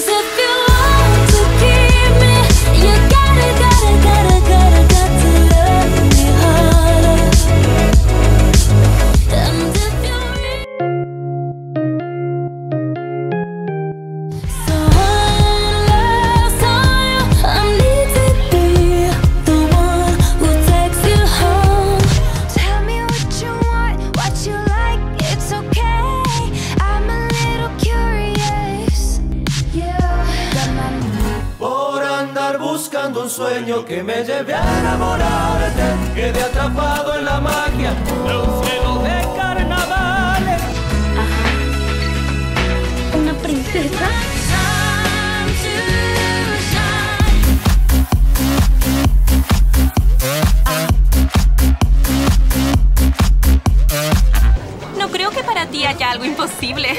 Buscando un sueño que me lleve a enamorarte, quedé atrapado en la magia de un cielo de carnavales. Ajá. Una princesa. No creo que para ti haya algo imposible.